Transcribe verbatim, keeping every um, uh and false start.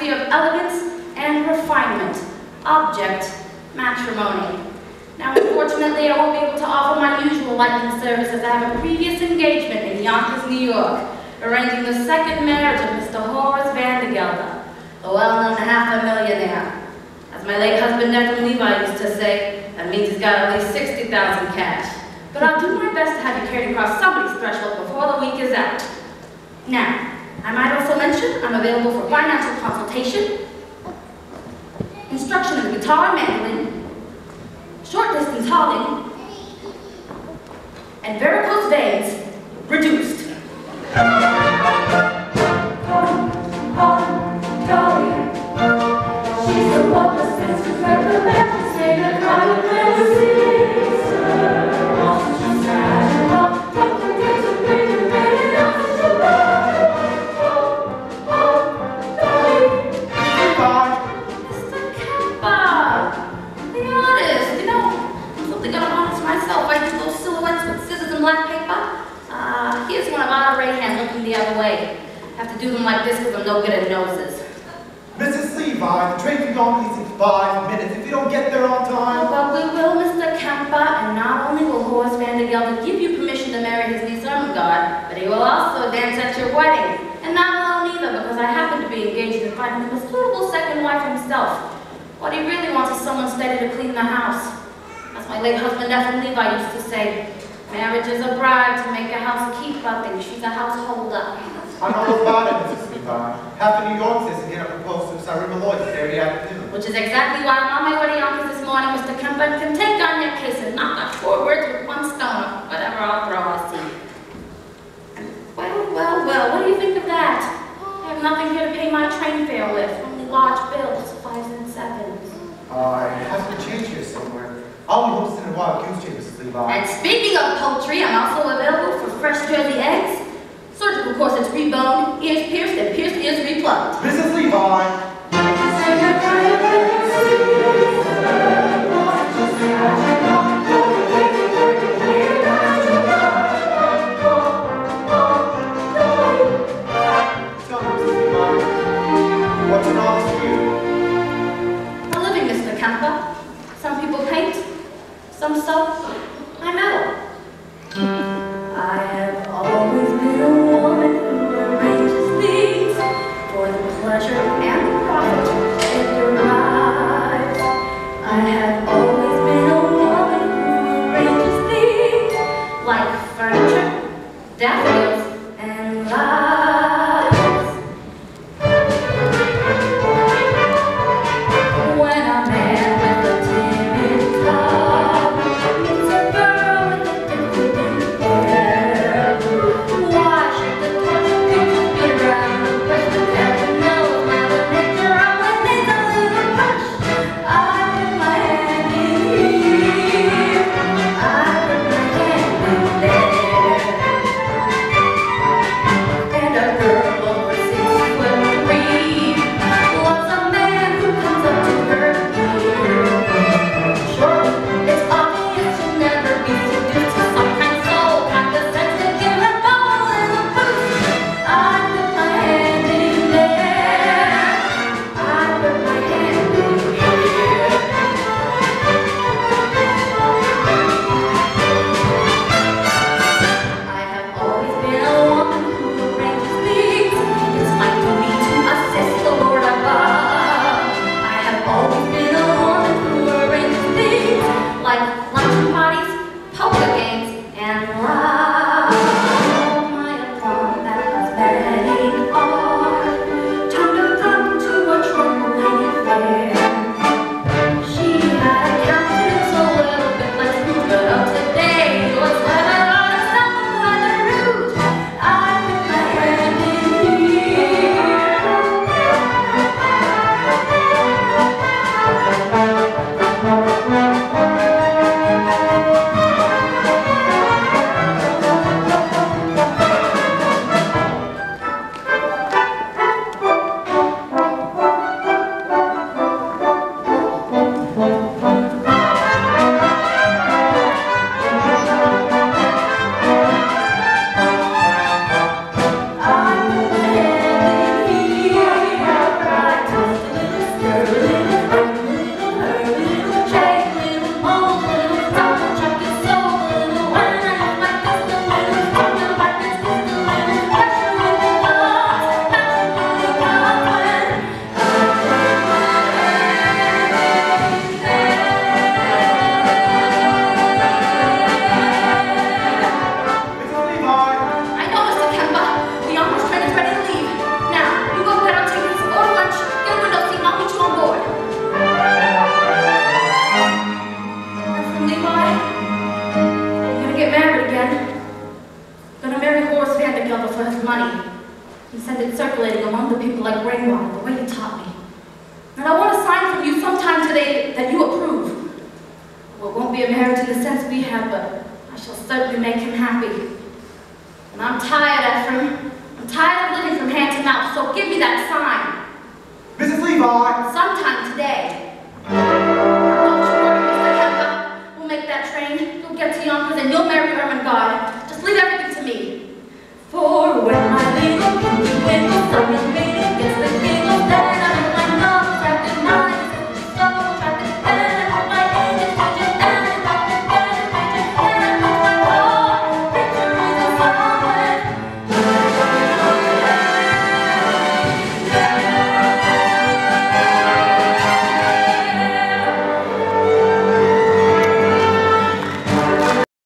atmosphere of elegance and refinement. Object, matrimony. Now, unfortunately, I won't be able to offer my usual lightning service as I have a previous engagement in Yonkers, New York, arranging the second marriage of Mister Horace Vandergelder, the well-known half-a-millionaire. As my late husband, Nephew Levi, used to say, that means he's got at least sixty thousand cash. But I'll do my best to have you carried across somebody's threshold before the week is out. Now, I might also mention I'm available for financial consultation, instruction in guitar and mandolin, short-distance hauling, and varicose veins reduced. Dolly, she's the one that spins to recommend to sing a kind of melody. Black paper? Uh, here's one of our Rayhan looking the other way. Have to do them like this because I'm no good at noses. Missus Levi, the train can go on in five minutes if you don't get there on time. Well, we will, Mister Kemper, and not only will Horace Vandergelder give you permission to marry his niece Ermengarde, but he will also dance at your wedding. And not alone either, because I happen to be engaged in finding him a suitable second wife himself. What he really wants is someone steady to clean the house. As my late husband, Nephew Levi, used to say, marriage is a bride to make a house keep up, and she's a householder. I know all about it, Missus Levi. Half of New York says to get a proposal to Cyril Malloy this very afternoon. Which is exactly why I'm on my way to Yonkers this morning, Mister Kemper, and can take on your case and knock out four birds with one stone, or whatever I'll throw, I'll see. And well, well, well, what do you think of that? I have nothing here to pay my train fare with, only large bills, fives and sevens. Uh, it has to change here somewhere. I'll be hosting a wild goose chase, Missus Levi. And speaking of poultry, I'm also available for fresh Jersey eggs, surgical corsets reboned, ears pierced, and pierced ears replugged. Missus Levi! Tell me, Missus Levi, what's in all this for you? A living, Mister Kemper. Some people paint, some sew, I meddle. I have always been a woman who arranges things for the pleasure and the profit it derives. I have always been a woman who arranges things like furniture, daffodils, and lies. When a man with a timid tongue meets a girl with a different air, why should the torch pictures be around the bush? The devil knows Mother Nature always needs a little push. I put my hand been circulating among the people like rainwater, the way you taught me. And I want a sign from you sometime today that you approve. Well, it won't be a marriage in the sense we have, but I shall certainly make him happy. And I'm tired, Ephraim. I'm tired of living from hand to mouth, so give me that sign. Missus Levi! Sometime today.